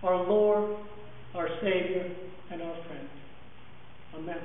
our Lord, our Savior, and our friend. Amen.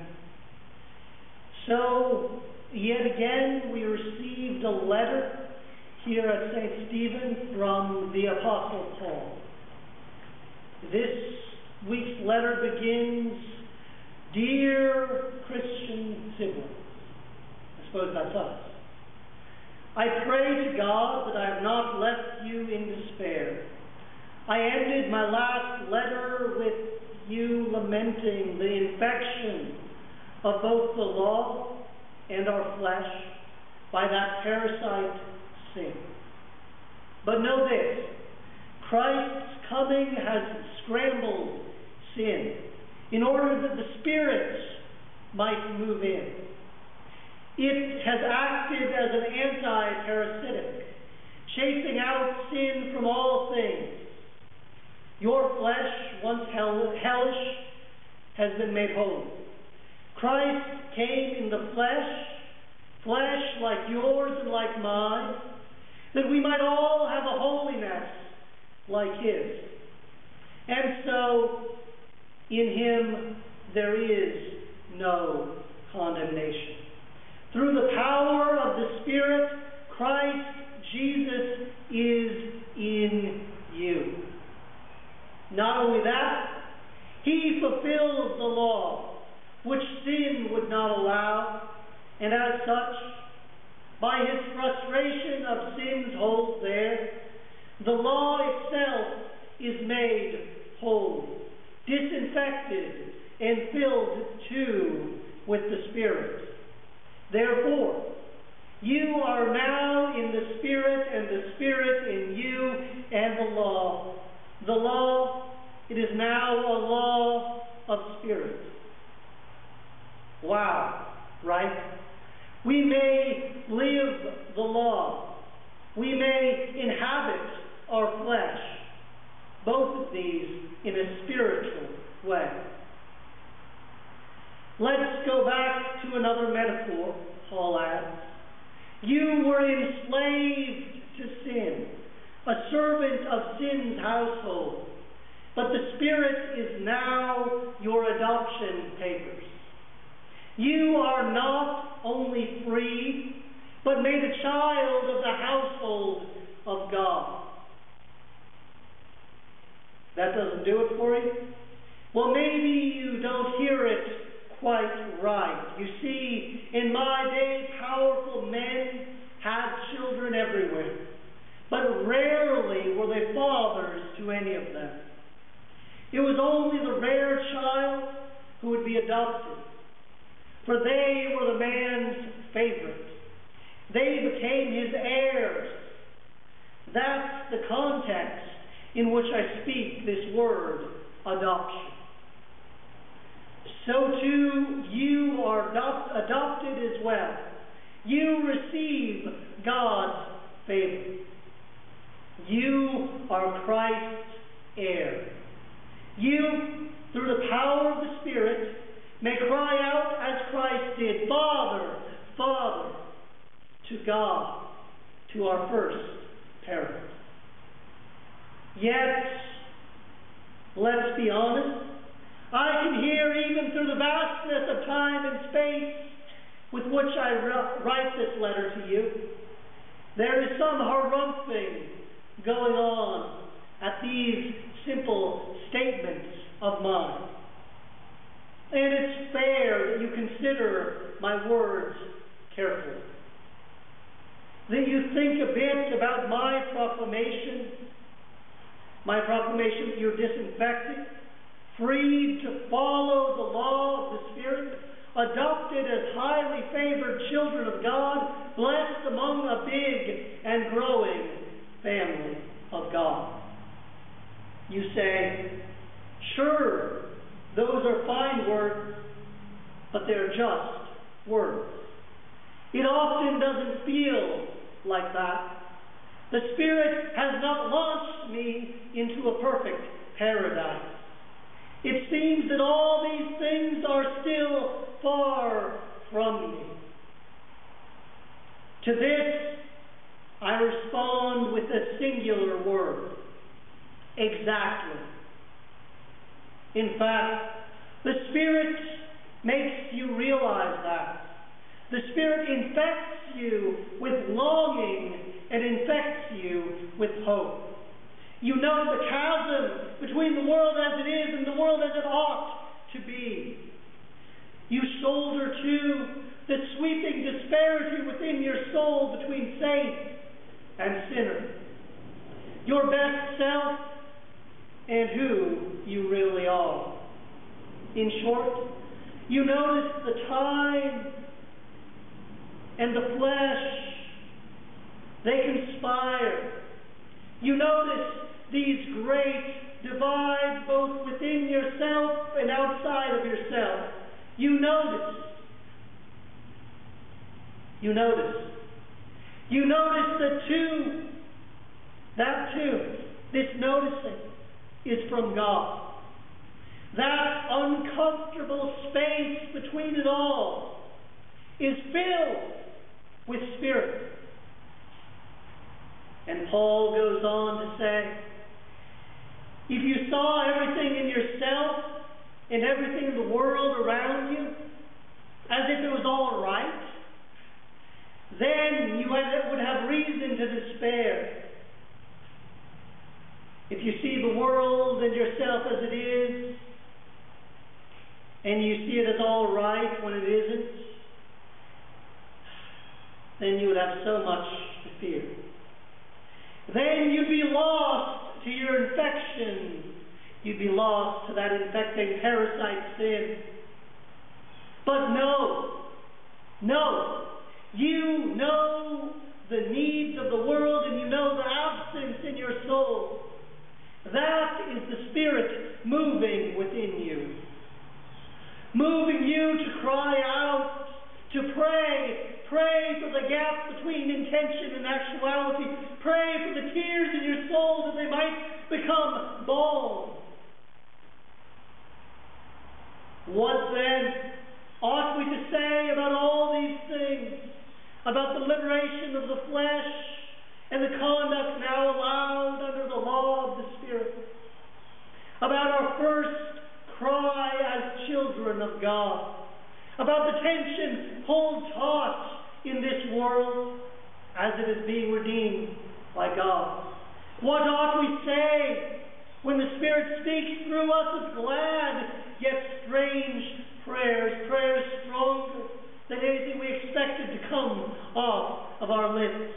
So, yet again, we received a letter here at St. Stephen from the Apostle Paul. This week's letter begins, "Dear Christian siblings." I suppose that's us. "I pray to God that I have not left you in despair. I ended my last letter with you lamenting the infection of both the law and our flesh by that parasite, sin. But know this, Christ's coming has scrambled sin in order that the spirits might move in. It has acted as an anti-parasitic, chasing out sin from all things. Your flesh, once hellish, has been made holy. Christ came in the flesh like yours and like mine, that we might all have a holiness like his. And so, in him there is no condemnation. Through the power of the Spirit, Christ Jesus is in you. Not only that, he fulfills the law, which sin would not allow, and as such, by his frustration of sin's hold there, the law itself is made holy, disinfected, and filled too with the Spirit. Therefore, you are now in the Spirit, and the Spirit in you, and the law. The law, it is now a law of Spirit. Wow, right? We may live the law. We may inhabit our flesh. Both of these in a spiritual way. Let's go back to another metaphor, Paul adds. You were enslaved to sin, a servant of sin's household, but the Spirit is now your adoption papers. You are not only free, but made a child of the household of God. That doesn't do it for you? Well, maybe you don't hear it quite right. You see, in my day, powerful men had children everywhere, but rarely were they fathers to any of them. It was only the rare child who would be adopted, for they were the man's favorite. They became his heirs. That's the context in which I speak this word, adoption. So too, you are adopted as well. You receive God's favor. You are Christ's heir. You, through the power of the Spirit, may cry out as Christ did, Father, Father, to God, to our first parent. Yet, let's be honest, I can hear even through the vastness of time and space with which I write this letter to you, there is some harumphing going on at these simple statements of mine. And it's fair that you consider my words carefully. That you think a bit about my proclamation that you're disinfected, freed to follow the law of the Spirit, adopted as highly favored children of God, blessed among a big and growing family of God. You say, sure, those are fine words, but they're just words. It often doesn't feel like that. The Spirit has not launched me into a perfect paradise. It seems that all these things are still far from me. To this, I respond with a singular word, exactly. In fact, the Spirit makes you realize that. The Spirit infects you with longing and infects you with hope. You know the chasm between the world as it is and the world as it ought to be. You shoulder, too, the sweeping disparity within your soul between saint and sinner. Your best self and who you really are. In short, you notice the time and the flesh, they conspire. You notice these great divides both within yourself and outside of yourself. You notice. That this noticing is from God. That uncomfortable space between it all is filled with Spirit. And Paul goes on to say, if you saw everything in yourself and everything in the world around you as if it was all right, then you would have reason to despair. If you see the world and yourself as it is, and you see it as all right when it isn't, then you would have so much to fear. Then you'd be lost to your infection. You'd be lost to that infecting parasite sin. But no, you know the needs of the world and you know the absence in your soul. That is the Spirit moving within you. Moving you to cry out, to pray for the gap between intention and actuality. Pray for the tears in your soul that they might become balm. What then ought we to say about all these things? About the liberation of the flesh and the conduct now allowed under the law of the Spirit? About our first cry as children of God? About the tension pulled taut in this world as it is being redeemed by God? What ought we say when the Spirit speaks through us of glad yet strange prayers stronger than anything we expected to come off of our lips?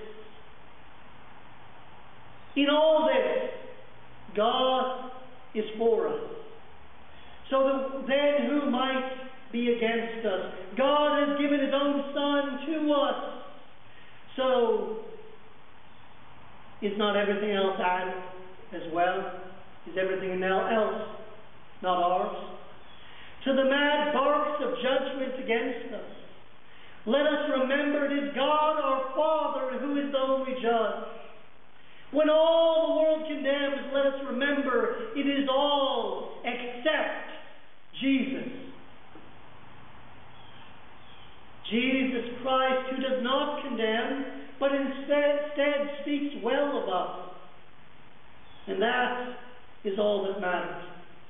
In all this, God is for us. So then who might be against us? God has given His own Son to us. So is not everything else added as well? Is everything else not ours? To the mad barks of judgment against us, let us remember it is God our Father who is the only judge. When all the world condemns, let us remember it is all except Jesus. Jesus Christ, who does not condemn, but instead speaks well of us. And that is all that matters.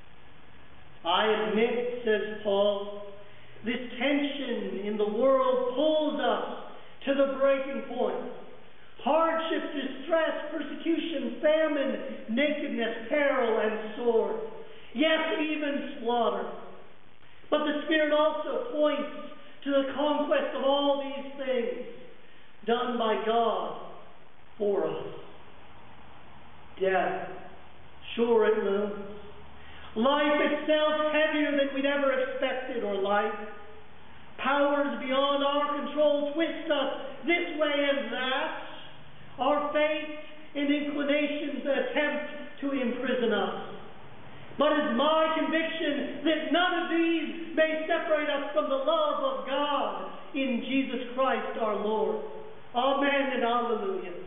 I admit, says Paul, this tension in the world pulls us to the breaking point. Hardship, distress, persecution, famine, nakedness, peril, and sword. Yes, even slaughter. But the Spirit also points to the conquest of all these things done by God for us. Death, sure it looms. Life itself heavier than we'd ever expected or like. Powers beyond our control twist us this way and that. Our fate and inclinations attempt to imprison us. But it's my conviction that none of these may separate us from the love of God in Jesus Christ our Lord. Amen and hallelujah.